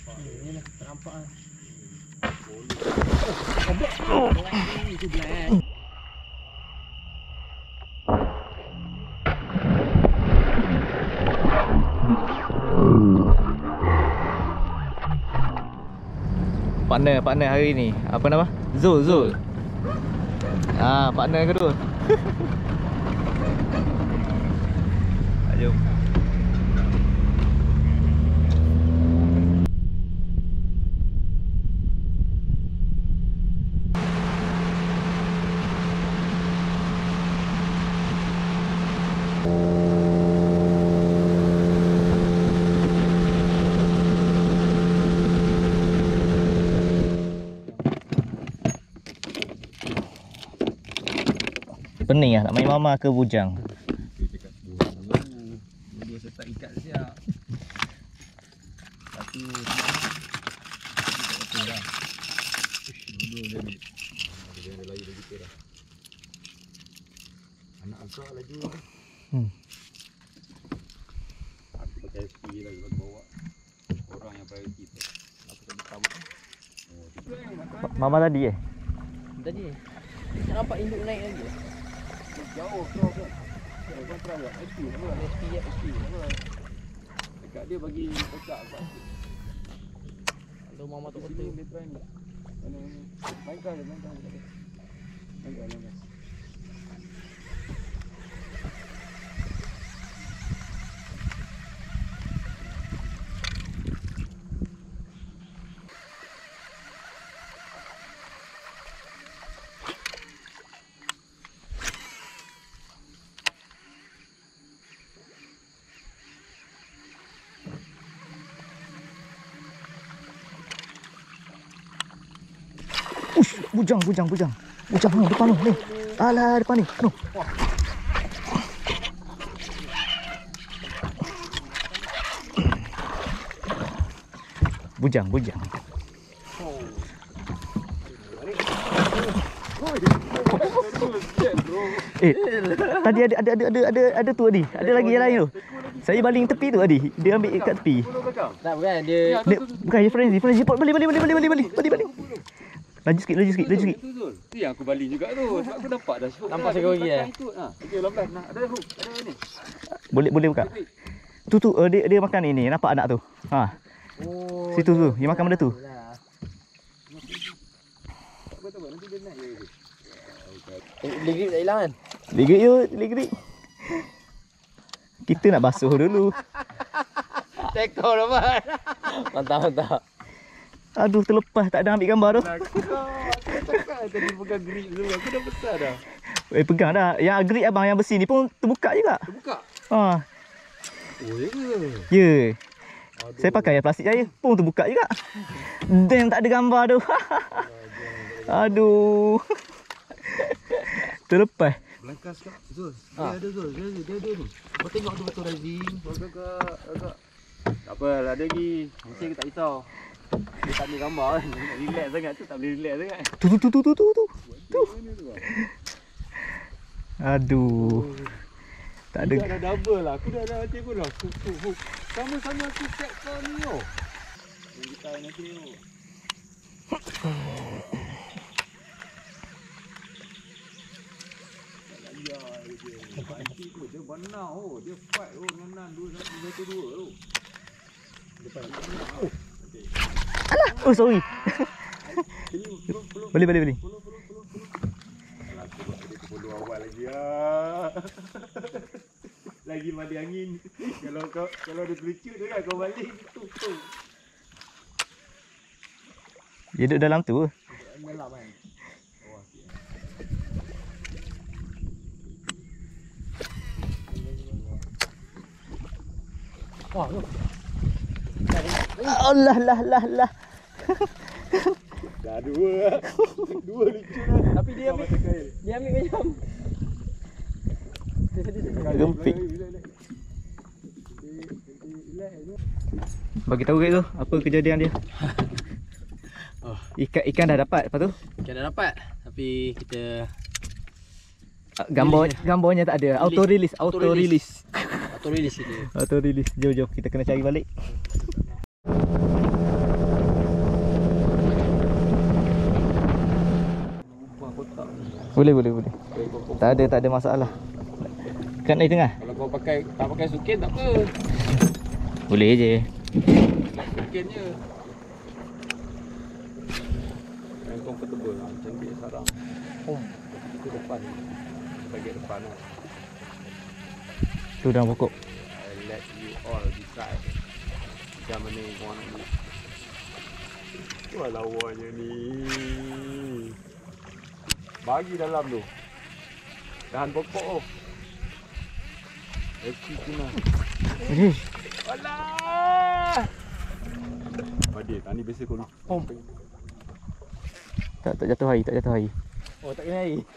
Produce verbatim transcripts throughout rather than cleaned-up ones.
Ini lah, tak nampak lah. Oh, itu black. Partner, partner hari ni. Apa nama? Zul, Zul. Ah, partner kedua. Jom. Pening lah nak main mama ke bujang. Dua serta ikat siap. Satu betul dah. Dua dia ni. Dia ada lagi lagi dah. Anak agak laju. Hmm. Aku pakai S P lagi bagi bawa. Orang yang priority tu. Aku tak tahu. Oh, itu yang makan. Mama tadi eh? Tadi tak nampak induk naik lagi. Jauh jauh kan. Eh, kau try tak? S P apa? S P ya, S P apa? Dekat dia bagi pecah apa? Kalau mama tu Sini betul. dia try ni. Mana ni? Mainkan dia, mainkan dia. Mainkan, mainkan. Ush, bujang, bujang, bujang. Bujang ni depan tu ni. Alah, depan ni. Tu. Bujang, bujang. Eh, tadi ada ada ada ada ada ada tu Adi. Ada lagi yang lain tu. Saya baling tepi tu Adi. Dia ambil kat tepi. Tak bukan dia. Dia bukan dia frenzy, frenzy. Balik balik balik balik balik balik. Balik balik. Laju sikit, laju sikit, laju sikit. Tu Zul. Tu yang aku baling juga tu. Sebab aku nampak dah hook. Nampak seekor lagi eh? Ha. Okey, lambat. Nah, ada hook. Ada ni. Boleh boleh buka. Tu tu uh, dia dia makan ini. Nampak anak tu? Ha. Oh. Situ tu. Dia makan benda tu. Tak betul nanti dia naik je. Ligrip tak hilang kan? Ligrit you, ligrit. Kita nak basuh dulu. Tekor dapat. Mantap, mantap. Aduh, terlepas tak ada ambil gambar tu. Aku cakap tadi pegang grip dulu. Aku dah besar dah. Eh, pegang dah. Yang grip abang yang besi ni pun terbuka juga. Terbuka. Ha. Oh, ya ke? Ya. Yeah. Saya pakai yang plastik saya pun terbuka juga. Damn, tak ada gambar tu. Aduh. Terlepas. Belangkas kak. Zul. Dia ada Zul. Dia ada, dia ada ni. Kau tengok tu betul rezim. Kau agak agak. Tak apa, ada lagi. Mesti kita tak risau. Dia tak ambil gambar kan. Nak relax sangat tu. Tak boleh relax sangat. Tu tu tu tu tu tu tu. Tu. Aduh. Tak ada. Dia dah double lah. Aku dah ada hati aku dah. Hook, hook, hook. Sama-sama aku set kau ni oh. Yang kita nanti tengok. Nanti tu dia benar oh. Dia fight oh dengan Nan dua satu dua tu. Depan. Oh. Okey. Alah. Oh, sorry. Sini peluk peluk. Boleh boleh boleh. Peluk peluk peluk peluk. Alah aku buat tadi kepuluh awal lagi ah. Lagi mandi angin. Kalau kau kalau dia terlucut dia kan kau balik tu tu. Dia duduk dalam tu. Dalam kan. Wah, tu. Allah lah lah lah. Dah dua. Dua lucu dah. Tapi dia ambil dia ambil macam Gempik. Bagi tahu kat tu apa kejadian dia. Oh, Ikan ikan dah dapat lepas tu. ikan dah dapat. Tapi kita Gambar gambarnya tak ada. Auto release, auto release. Auto release kita. Auto release. Jom jom kita kena cari balik. Boleh, boleh, boleh. Tak ada, tak ada masalah. Kat naik tengah? Kalau kau pakai tak pakai sukin tak apa. Boleh je. Sukin je. Yang comfortable lah. Cantik sarang. Oh. Itu depan. Bagian depan lah. Tu dalam pokok. I let you all decide. Macam mana you want ni. Wah lawanya ni. Bagi dalam tu. Tahan pokok tu. Eki kena. Eh, Alah. Padir, tadi biasa kau pom. tak tak jatuh air, tak jatuh air. Oh, tak kena air.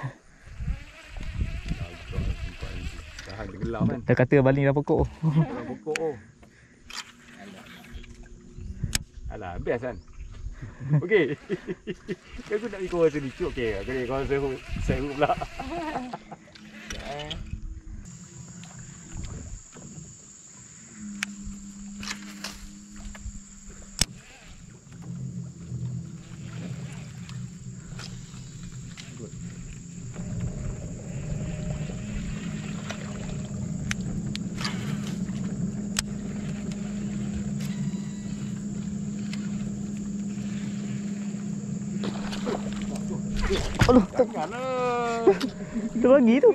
Tahan tenggelam kan. Dah kata baling dalam pokok. Dalam pokok tu. Alah, best kan? Okey. Kau aku nak pergi kau rasa ni. Okey, aku ni kau rasa saya pula. Aduh, tak Janganlah. kita bagi tu.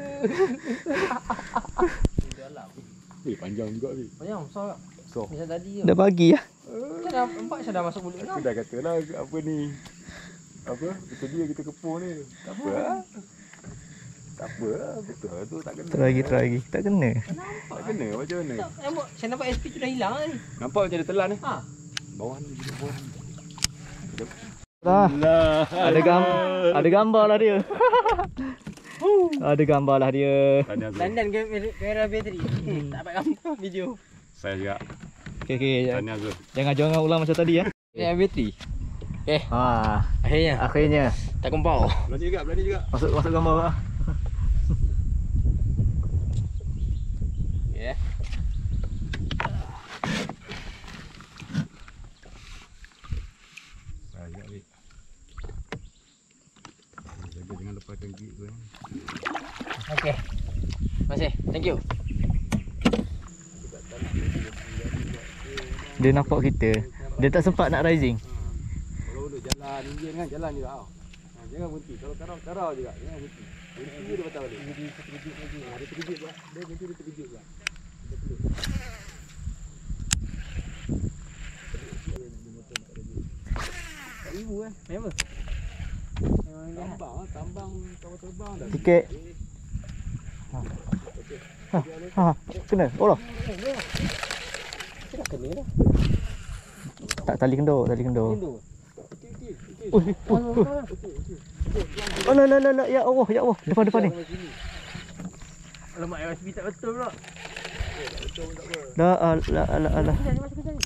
Eh, panjang juga ni. Banyak besar tak? So, Macam tadi tu. Dah bagi lah. Saya dah nampak saya dah masuk mulut aku kau. dah kata lah apa ni. Apa? Betul dia kita kepung ni. Tak apa lah. Tak apa lah. Betul lah tu tak kena. Try lagi, try lagi. Tak kena. Tak kena macam mana? Tak, nampak, saya nampak S P tu dah hilang ni. Nampak macam dia telan ni? Ha. Bawah ni, dia bawah ni. Dah. Lah. Ada gambar, ada gambar lah dia. Ada gambar lah dia. Tanya tu. Dandan kamera bateri. Tak dapat gambar video. Saya juga. Okey, okey. Tanya tu. Jangan jangan ulang macam tadi ya. Kamera bateri. Eh, Ha, akhirnya akhirnya tak kumpau. Berani juga, berani juga. masuk masuk gambar lah. Ya. Saya juga ni. Jaga jangan lepaskan gig tu. Okey. Masih. Thank you. Dia nampak kita. Dia tak sempat nak rising. Kalau duduk jalan, Indian kan jalan juga tau. Ha, jangan berhenti. Kalau karau-karau juga, jangan berhenti. Berhenti je dia patah balik. Dia terkejut lagi. Ha, dia terkejut pula. Dia berhenti dia terkejut pula. Dia perlu. Tak ibu kan? Memang. Tambang ah, tambang kapal terbang dah. Tiket. Ha, ha, kena. Oh lah. Tak kena dah. Tak tali kendor, tali kendor. Tunduk. Okey okey okey. Oi, oi, oi. Oh la la la la, ya Allah, ya Allah. Depan depan ni. Alamak, U S B tak betul pula. Dah ala ala ala. Sini masuk ke sini.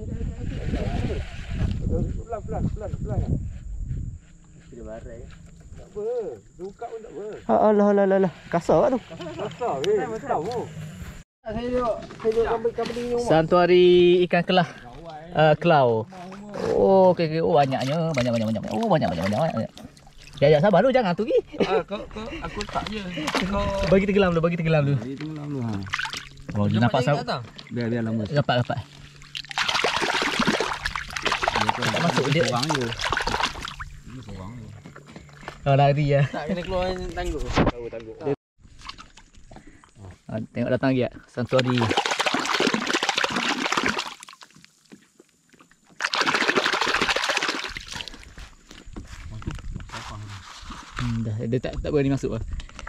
Pelan pelan pelan pelan. Dia barai. Tak apa. Buka pun tak apa. Ha alah alah alah. Kasar tak tu. Besar weh. Tahu. Saya tengok, saya tengok gambar gambar ni rumah. Santuari ikan kelah. Uh, kelau. Oh, okey okey. Oh, banyaknya, banyak banyak banyak. Oh, banyak banyak banyak. banyak. Ya ya, sabar dulu, jangan tu gi. Ah, kau kau aku tak je. Kau Bagi tenggelam dulu, bagi tenggelam dulu. ni tenggelam dulu ha. Oh, dia nampak sab. Biar biar lama. Dapat dapat. Tak masuk dia. Seorang je. Ini seorang je. Oh, lari ya. Tak kena keluar tangguk. Tahu tangguk. Ha, tengok datang lagi ya. Santuari. Hmm, dah dia tak tak berani masuk lah.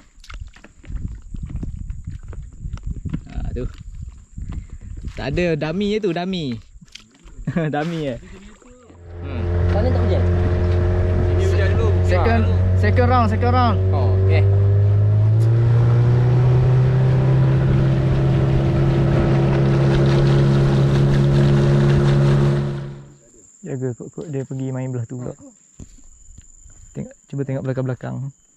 Ha tu. Tak ada dummy je tu, dummy. Dummy eh. Hmm. Sana tak hujan. Ini hujan dulu. Second second round, second round. Oh, okey. Jaga kot-kot dia pergi main belah tu pula. Tengok, cuba tengok belakang-belakang.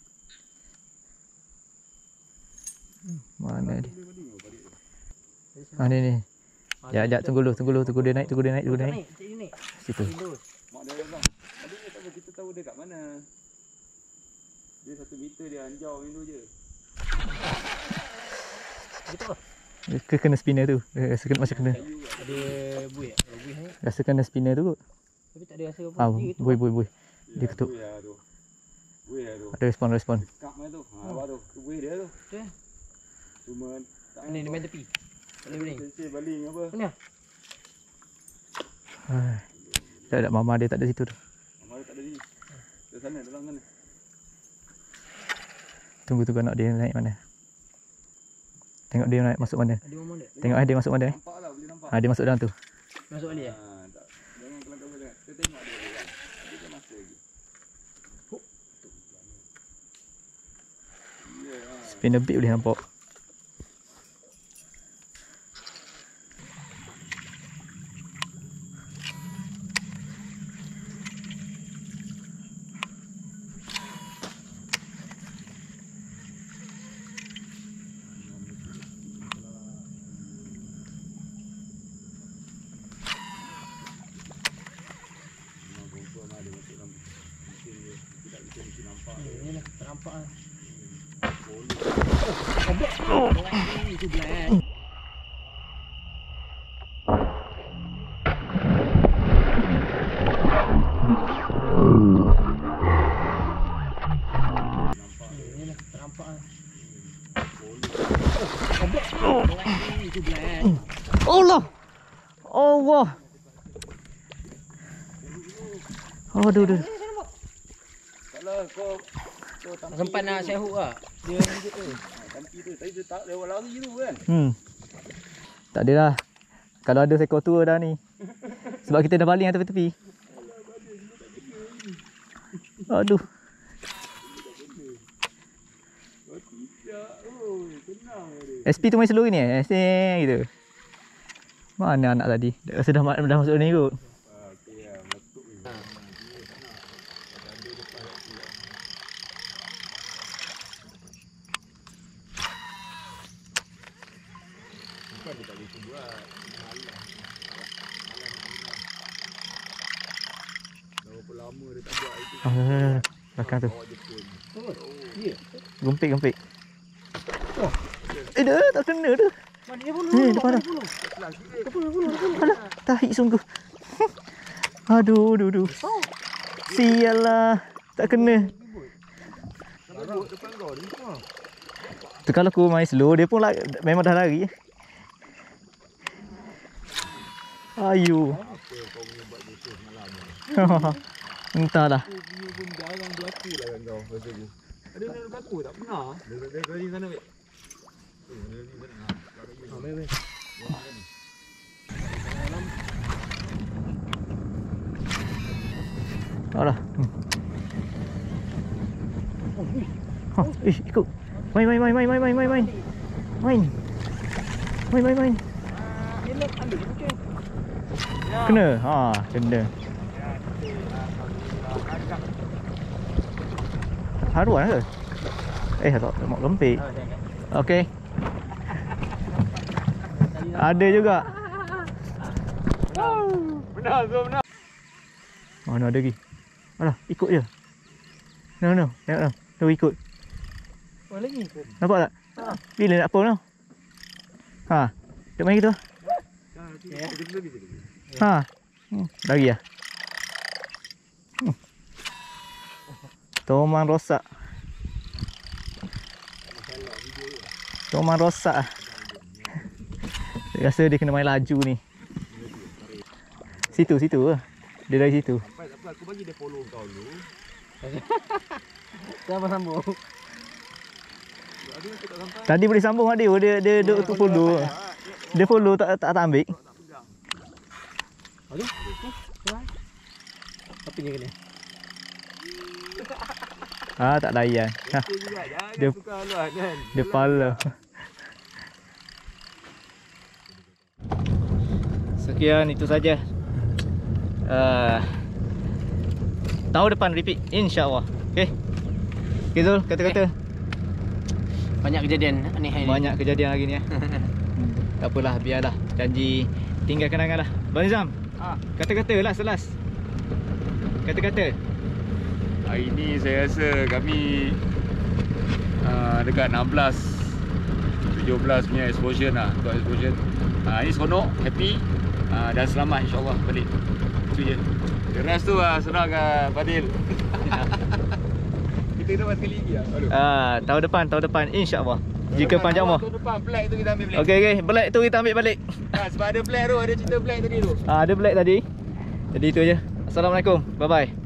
Mana dia? Ah ni ni. Ya, jap tunggu dulu, tunggu dulu, tunggu dia naik, tunggu dia naik, tunggu dia naik. Cik ni. Situ. Mak dia datang. Tadi kita tahu kita tahu dia kat mana. Dia satu meter dia anjau ni tu je. Ke kena spinner tu. Rasa kena macam kena. Ada buih tak? Kalau buih ni. Rasa kena spinner tu kot. Tapi tak ada rasa apa. Ah, Dia ketuk. buih buih buih. Dia ketuk. Buih lah tu. Buih lah tu. Ada respon respon. Kap mana tu? Ha, apa tu? Tu buih dia tu. Tu eh. Cuma tak Ni dia main tepi. Tak boleh baling. Sensei baling apa? Mana? Ah. Tak ada mama dia tak ada situ tu. Mama dia tak ada ni. Di sana dalam sana. Tunggu tunggu nak dia naik mana. Tengok dia naik masuk mana. Ada momon tak? Tengok eh dia masuk mana eh. Nampak lah, boleh nampak. Ha, dia masuk dalam tu. Masuk balik eh? Ha, tak. Jangan kelang-kelang sangat. Kita tengok dia dia kan. Dia kan masuk lagi. Ya. Spin a bit boleh nampak. Ni lah, tak nampak lah. Oh, itu belah. Ni lah, tak nampak lah. Oh, itu belah. Allah. Allah. Oh, aduh, aduh. Taklah kau kau Tak sempat nak set hook lah. Dia lanjut tu. Tampi tu. Tadi dia tak lewat lari tu kan. Hmm. Tak adalah. Kalau ada seekor tua dah ni. Sebab kita dah baling atas tepi-tepi. Aduh. Oh tidak. Oh, tenang dia. S P tu main slow ni eh. Seng gitu. Mana anak tadi? Dah rasa dah, dah masuk ni kot. Ah, okey lah. Meletup ni. Bukan dia tak boleh buat. Malam. Berapa lama dia tak buat itu. Ah, belakang tu. Bawa Jepun. Ya. Gumpik gumpik. Oh. Eh dah tak kena dah. Mana dia pun? Ni depan dah. Alah, tahi sungguh. Aduh, aduh, aduh. Sialah. Tak kena. Larut depan kau ni. Tu kalau aku main slow, dia pun lari, memang dah lari. Ayu. Apa kau punya buat dosa semalam? Entahlah. Aku punya pun jarang berlaku lah dengan kau rasa aku. Ada yang berlaku tak pernah. Dia dia kali sana weh. Oh, dia ni sana. Ha, baik baik. Alah. Hmm. Ha, eh ikut. Main main main main main main main main. Main. Main main main. Dia nak ambil dia mungkin. Kena. Ha, kena. Haruan ke? Eh, tak mak gempik. Okey. Ada juga. Benar tu benar. Mana ada lagi? Alah, ikut je. No no, tengok no. Tu ikut. Oh lagi. Nampak tak? Bila nak pun tau. Ha. Duk main gitu. Ha. Hmm, lagi ah. Hmm. Toman rosak. Toman rosak ah. Saya rasa dia kena main laju ni. Situ situ ah. Dia dari situ. Sampai tak apa aku bagi dia follow kau dulu. Sama sambung. Ada aku tak sampai. Tadi boleh sambung ada dia dia dia duk tu follow. Dia follow tak tak, tak ambil. Aduh. Apa dia kena? Ah tak layan. Ha. Dia juga jangan Dia- tukar haluan kan. Dia pala. Sekian itu saja. Uh, tahun depan repeat insya-Allah. Okey. Okey Zul, kata-kata. Banyak kejadian ni hari ni. Banyak kejadian hari ni ya. Tak apalah, biarlah. Janji tinggal kenangan lah. Bang Nizam. Ah. Kata-kata last last. Kata-kata. Hari ni saya rasa kami uh, dekat enam belas tujuh belas punya exposure lah, untuk exposure. Uh, ini seronok, happy uh, dan selamat insyaAllah balik. Itu je. The rest tu uh, senang uh, Fadil. Kita dapat sekali lagi lah. Aduh. Ah, tahun depan, tahun depan insya-Allah. Jika panjang umur. Tahun depan black tu kita ambil black. Okey okey, black tu kita ambil balik. Ha, sebab ada black tu, ada cerita black tadi tu. Ah, ada black tadi. Jadi itu aja. Assalamualaikum. Bye bye.